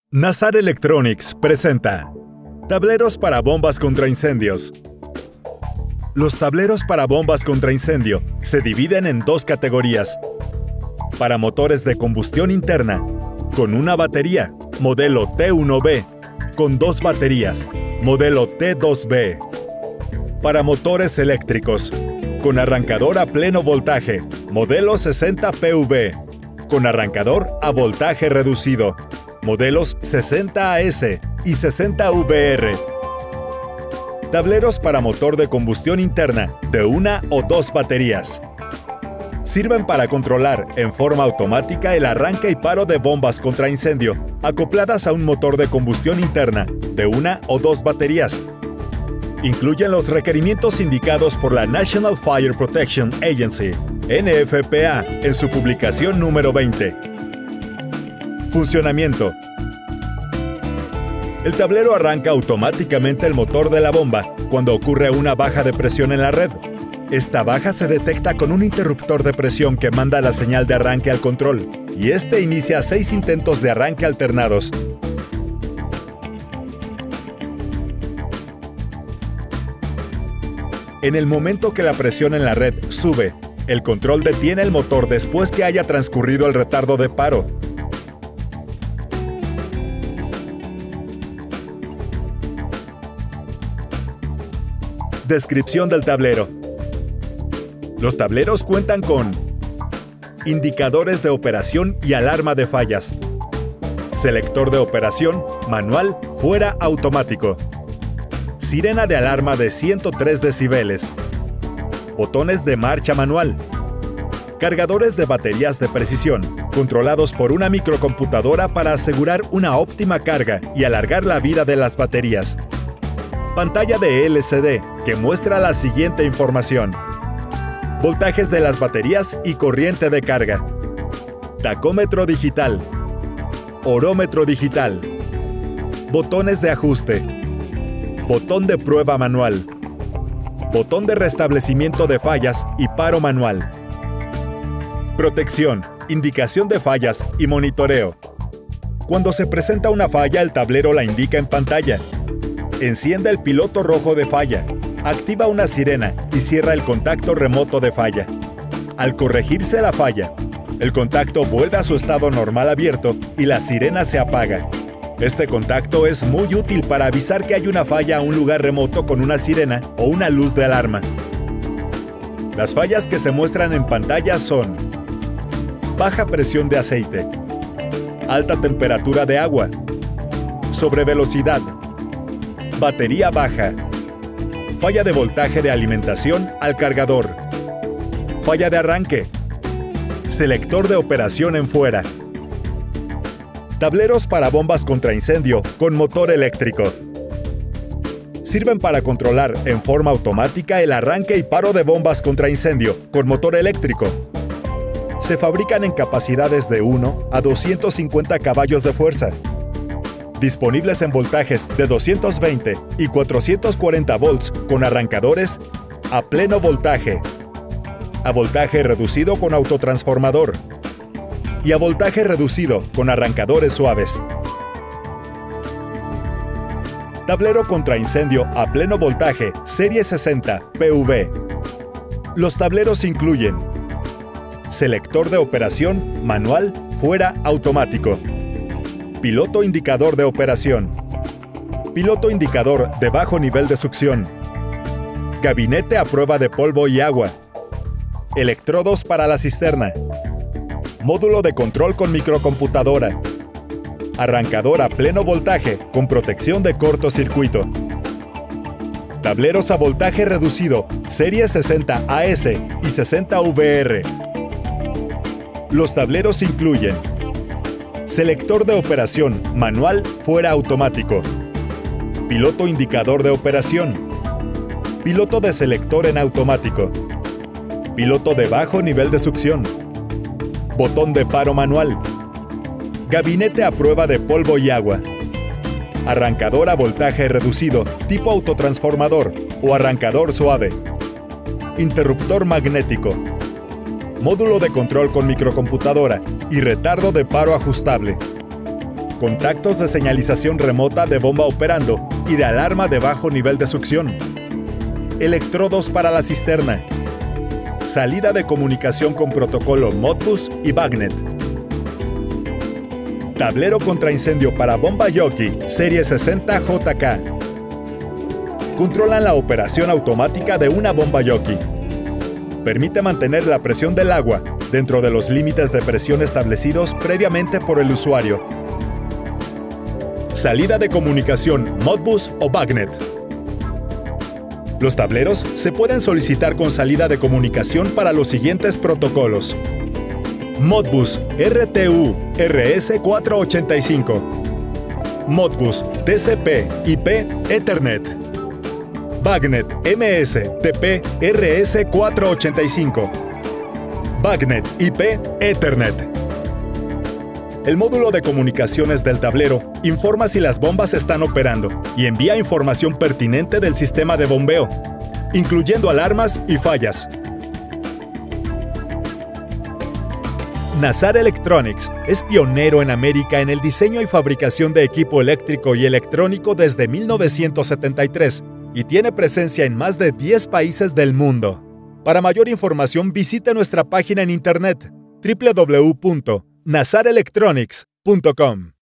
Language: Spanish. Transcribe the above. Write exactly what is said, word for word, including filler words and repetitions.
Nazar Electronics presenta tableros para bombas contra incendios. Los tableros para bombas contra incendio se dividen en dos categorías. Para motores de combustión interna, con una batería, modelo T uno B, con dos baterías, modelo T dos B. Para motores eléctricos, con arrancador a pleno voltaje, modelo sesenta P V, con arrancador a voltaje reducido, modelos sesenta A S y sesenta V R. Tableros para motor de combustión interna de una o dos baterías. Sirven para controlar en forma automática el arranque y paro de bombas contra incendio acopladas a un motor de combustión interna de una o dos baterías. Incluyen los requerimientos indicados por la National Fire Protection Agency, N F P A, en su publicación número veinte. Funcionamiento. El tablero arranca automáticamente el motor de la bomba cuando ocurre una baja de presión en la red. Esta baja se detecta con un interruptor de presión que manda la señal de arranque al control, y este inicia seis intentos de arranque alternados. En el momento que la presión en la red sube, el control detiene el motor después que haya transcurrido el retardo de paro. Descripción del tablero. Los tableros cuentan con indicadores de operación y alarma de fallas, selector de operación, manual, fuera automático, sirena de alarma de ciento tres decibeles, botones de marcha manual, cargadores de baterías de precisión, controlados por una microcomputadora para asegurar una óptima carga y alargar la vida de las baterías. Pantalla de L C D que muestra la siguiente información: voltajes de las baterías y corriente de carga, tacómetro digital, orómetro digital, botones de ajuste, botón de prueba manual, botón de restablecimiento de fallas y paro manual. Protección, indicación de fallas y monitoreo. Cuando se presenta una falla, el tablero la indica en pantalla. Enciende el piloto rojo de falla, activa una sirena y cierra el contacto remoto de falla. Al corregirse la falla, el contacto vuelve a su estado normal abierto y la sirena se apaga. Este contacto es muy útil para avisar que hay una falla a un lugar remoto con una sirena o una luz de alarma. Las fallas que se muestran en pantalla son: baja presión de aceite, alta temperatura de agua, sobrevelocidad, batería baja, falla de voltaje de alimentación al cargador, falla de arranque, selector de operación en fuera. Tableros para bombas contra incendio con motor eléctrico. Sirven para controlar en forma automática el arranque y paro de bombas contra incendio con motor eléctrico. Se fabrican en capacidades de uno a doscientos cincuenta caballos de fuerza. Disponibles en voltajes de doscientos veinte y cuatrocientos cuarenta volts con arrancadores a pleno voltaje, a voltaje reducido con autotransformador y a voltaje reducido con arrancadores suaves. Tablero contra incendio a pleno voltaje serie sesenta P V. Los tableros incluyen selector de operación manual, fuera automático, piloto indicador de operación, piloto indicador de bajo nivel de succión, gabinete a prueba de polvo y agua, electrodos para la cisterna, módulo de control con microcomputadora, arrancador a pleno voltaje con protección de cortocircuito. Tableros a voltaje reducido serie sesenta A S y sesenta V R. Los tableros incluyen selector de operación manual, fuera automático, piloto indicador de operación, piloto de selector en automático, piloto de bajo nivel de succión, botón de paro manual, gabinete a prueba de polvo y agua, arrancador a voltaje reducido tipo autotransformador o arrancador suave, interruptor magnético, módulo de control con microcomputadora y retardo de paro ajustable. contactos de señalización remota de bomba operando y de alarma de bajo nivel de succión, electrodos para la cisterna, salida de comunicación con protocolo Modbus y Bagnet, tablero contra incendio para bomba Yoki serie sesenta J K. Controlan la operación automática de una bomba Yoki. Permite mantener la presión del agua dentro de los límites de presión establecidos previamente por el usuario. Salida de comunicación Modbus o Bagnet. Los tableros se pueden solicitar con salida de comunicación para los siguientes protocolos: Modbus R T U R S cuatrocientos ochenta y cinco, Modbus T C P I P Ethernet, Bagnet M S T P R S cuatrocientos ochenta y cinco, Bagnet I P Ethernet. El módulo de comunicaciones del tablero informa si las bombas están operando y envía información pertinente del sistema de bombeo, incluyendo alarmas y fallas. Nazar Electronics es pionero en América en el diseño y fabricación de equipo eléctrico y electrónico desde mil novecientos setenta y tres y tiene presencia en más de diez países del mundo. Para mayor información visite nuestra página en internet doble u doble u doble u punto nazar electronics punto com.